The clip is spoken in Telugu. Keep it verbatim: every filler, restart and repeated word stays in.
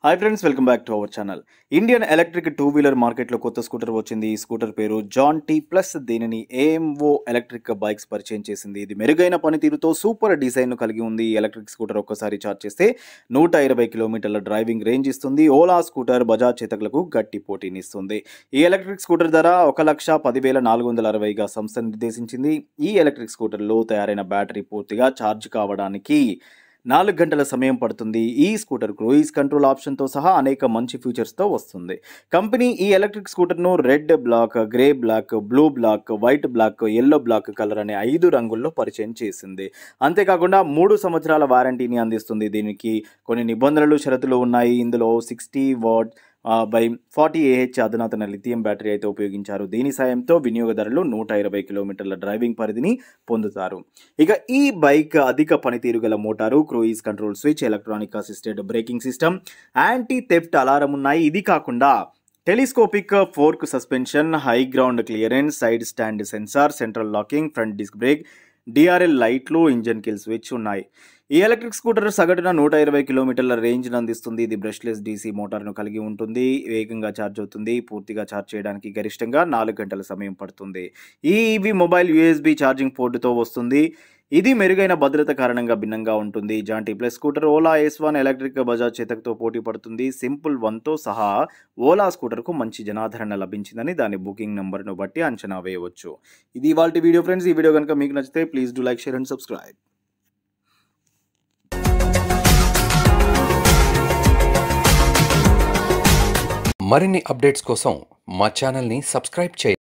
Hi friends, welcome back to our channel. Indian electric two wheeler మార్కెట్లో కొత్త స్కూటర్ వచ్చింది. ఈ స్కూటర్ పేరు జాన్ టీ ప్లస్. దీనిని ఏఎంఓ ఎలక్ట్రిక్ బైక్స్ పరిచయం చేసింది. ఇది మెరుగైన పనితీరుతో సూపర్ డిజైన్ను కలిగి ఉంది. ఈ ఎలక్ట్రిక్ స్కూటర్ ఒక్కసారి ఛార్జ్ చేస్తే నూట ఇరవై కిలోమీటర్ల డ్రైవింగ్ రేంజ్ ఇస్తుంది. ఓలా స్కూటర్ బజాజ్ చేతకులకు గట్టి పోటీనిస్తుంది. ఈ ఎలక్ట్రిక్ స్కూటర్ ధర ఒక లక్ష పదివేల నాలుగు వందల అరవైగా సంస్థ నిర్దేశించింది. ఈ ఎలక్ట్రిక్ స్కూటర్లో తయారైన బ్యాటరీ పూర్తిగా ఛార్జ్ కావడానికి నాలుగు గంటల సమయం పడుతుంది. ఈ స్కూటర్ క్రూయిజ్ కంట్రోల్ ఆప్షన్తో సహా అనేక మంచి ఫీచర్స్తో వస్తుంది. కంపెనీ ఈ ఎలక్ట్రిక్ స్కూటర్ను red black, grey black, blue black, white black, yellow black colour అనే ఐదు రంగుల్లో పరిచయం చేసింది. అంతేకాకుండా మూడు సంవత్సరాల వారంటీని అందిస్తుంది. దీనికి కొన్ని నిబంధనలు, షరతులు ఉన్నాయి. ఇందులో sixty watt by forty AH అధునాతన లిథియం బ్యాటరీ అయితే ఉపయోగించారు. దీని సాయంతో వినియోగదారులు నూట ఇరవై కిలోమీటర్ల డ్రైవింగ్ పరిధిని పొందుతారు. ఇక ఈ బైక్ అధిక పనితీరు గల motor, cruise control switch, electronic assisted braking system, anti theft alarm ఉన్నాయి. ఇది కాకుండా telescopic fork suspension, high ground clearance, side stand sensor, central locking, front disc brake, DRL లైట్లు, ఇంజన్ కిల్ స్విచ్ ఉన్నాయి. ఈ ఎలక్ట్రిక్ స్కూటర్ సగటున నూట ఇరవై కిలోమీటర్ల రేంజ్ను అందిస్తుంది. ఇది బ్రష్లెస్ డీసీ మోటార్ను కలిగి ఉంటుంది. వేగంగా ఛార్జ్ అవుతుంది. పూర్తిగా ఛార్జ్ చేయడానికి గరిష్టంగా నాలుగు గంటల సమయం పడుతుంది. ఈ ఈవీ మొబైల్ యూఎస్బీ ఛార్జింగ్ పోర్టుతో వస్తుంది. ఇది మెరుగైన భద్రత కారణంగా భిన్నంగా ఉంటుంది. Jaunty plus scooter Ola S one electric Bajaj చేతక్తో పోటీ పడుతుంది. సింపుల్ వన్తో సహా ఓలా స్కూటర్కు మంచి జనాదరణ లభించిందని దాని బుకింగ్ నెంబర్ను బట్టి అంచనా వేయవచ్చు. ఇది ఇవాల్టి వీడియో ఫ్రెండ్స్. ఈ వీడియో కనుక మీకు నచ్చితే please do like, share and subscribe. మరిన్ని అప్డేట్స్ కోసం మా ఛానల్ని సబ్స్క్రైబ్ చేయండి.